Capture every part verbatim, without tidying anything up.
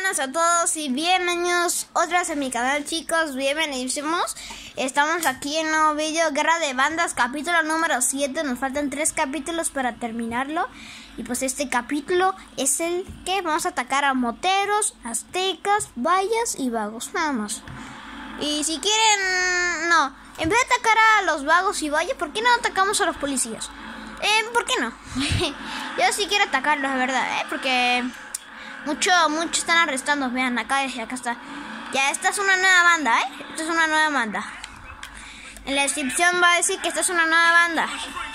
buenas a todos y bienvenidos otra vez a mi canal, chicos. Bienvenidísimos. Estamos aquí en un nuevo vídeo, Guerra de Bandas, capítulo número siete. Nos faltan tres capítulos para terminarlo. Y pues este capítulo es el que vamos a atacar a moteros, aztecas, vallas y vagos, nada más. Y si quieren, no, en vez de atacar a los vagos y vallas, ¿por qué no atacamos a los policías? Eh, ¿por qué no? Yo sí quiero atacarlos, de verdad, ¿eh? Porque mucho, mucho están arrestando. Vean, acá, acá está. Ya, esta es una nueva banda, ¿eh? Esta es una nueva banda. En la descripción va a decir que esta es una nueva banda.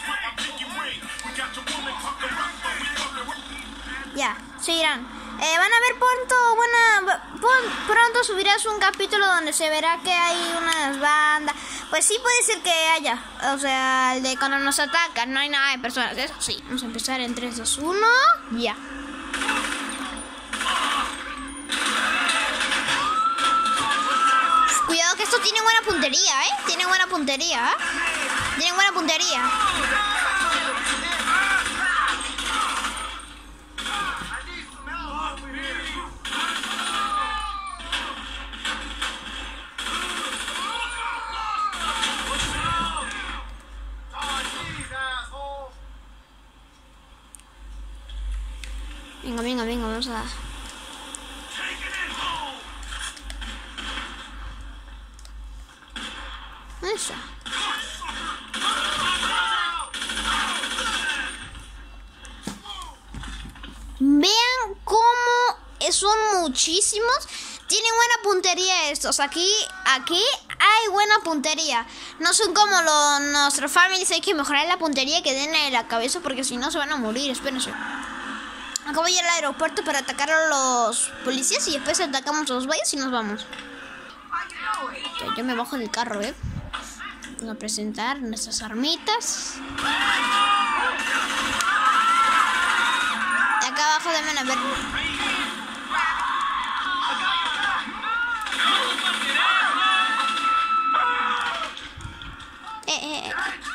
Ya, seguirán. Eh, van a ver pronto, buena, pronto subirás un capítulo donde se verá que hay unas bandas. Pues sí puede ser que haya, o sea, el de cuando nos atacan, no hay nada de personas, eso sí. Vamos a empezar en tres, dos, uno, ya. Cuidado que esto tiene buena puntería, ¿eh? Tiene buena puntería, ¿eh? Tiene buena puntería. Venga, venga, venga, vamos a... Eso. Vean cómo son muchísimos. Tienen buena puntería estos. Aquí, aquí hay buena puntería. No son como los nuestros families. Hay que mejorar la puntería que den en la cabeza, porque si no se van a morir. Espérense. Acabo de ir al aeropuerto para atacar a los policías y después atacamos a los valles y nos vamos. Ya, yo me bajo del carro, ¿eh? Vamos a presentar nuestras armitas. Y acá abajo deben haber... Eh, eh, eh.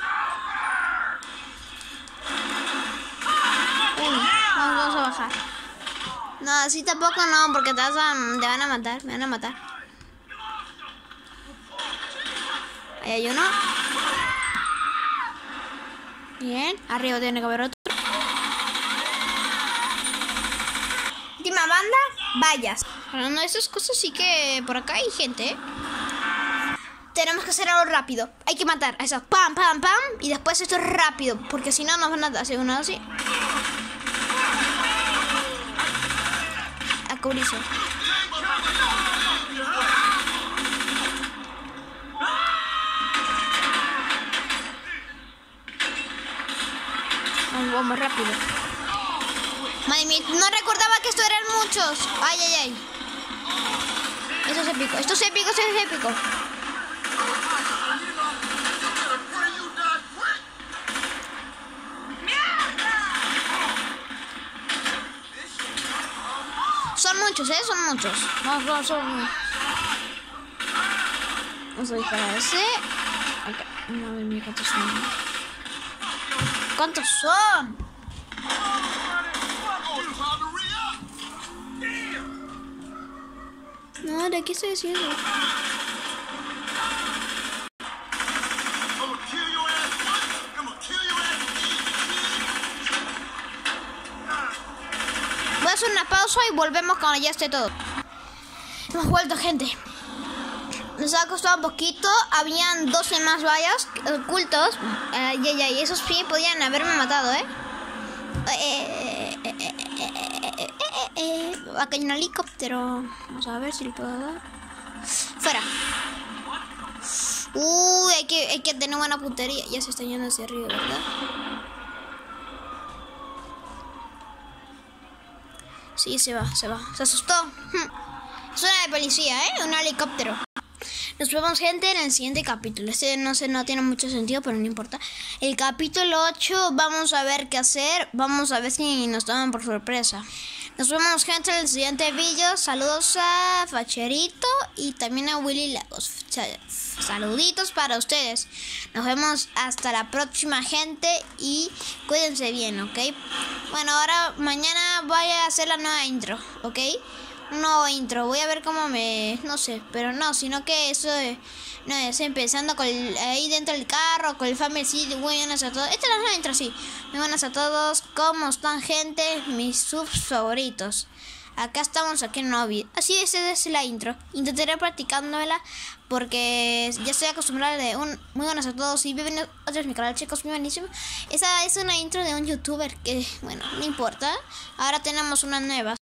Uy, vamos, vamos a bajar. No, así tampoco no, porque te, vas a, te van a matar, me van a matar. Ahí hay uno. Bien, arriba tiene que haber otro. Última banda, vallas. Hablando de esas cosas, sí que por acá hay gente, ¿eh? Tenemos que hacer algo rápido. Hay que matar a esos pam, pam, pam. Y después esto es rápido, porque si no nos van a hacer uno así. A cubrirse. Vamos, vamos rápido. Madre mía, no recordaba que esto eran muchos. Ay, ay, ay. Esto es épico, esto es épico, esto es épico. Son muchos, ¿eh? Son muchos. Vamos, vamos, vamos. Vamos a disparar a ese. Acá. Madre mía, ¿cuántos son? ¿Cuántos son? No, ¿de qué estoy haciendo? Voy a hacer una pausa y volvemos cuando ya esté todo. Hemos vuelto, gente. Nos ha costado un poquito. Habían doce más vallas ocultos. Ay, ay, ay. Esos sí podían haberme matado, ¿eh? Eh, eh, eh, eh, eh, eh, eh. Acá hay un helicóptero. Vamos a ver si le puedo dar. Fuera. Uy, hay que, hay que tener buena puntería. Ya se está yendo hacia arriba, ¿verdad? Sí, se va, se va. Se asustó. Es una de policía, ¿eh? Un helicóptero. Nos vemos, gente, en el siguiente capítulo. Este no sé, no tiene mucho sentido, pero no importa. El capítulo ocho, vamos a ver qué hacer. Vamos a ver si nos toman por sorpresa. Nos vemos, gente, en el siguiente vídeo. Saludos a Facherito y también a Willy Lagos. Saluditos para ustedes. Nos vemos hasta la próxima, gente, y cuídense bien, ¿ok? Bueno, ahora mañana voy a hacer la nueva intro, ¿ok? un nuevo intro. Voy a ver cómo me... no sé, pero no, sino que eso de... no, es empezando con el, ahí dentro del carro, con el Family City. Muy buenas a todos. Esta es la intro, sí. Muy buenas a todos. ¿Cómo están, gente? Mis subs favoritos. Acá estamos, aquí en Novi. Así es, esa es la intro. Intentaré practicándola porque ya estoy acostumbrada de un... muy buenas a todos y bienvenidos otra vez a mi canal, chicos, muy buenísimo. Esa es una intro de un youtuber que, bueno, no importa. Ahora tenemos una nueva.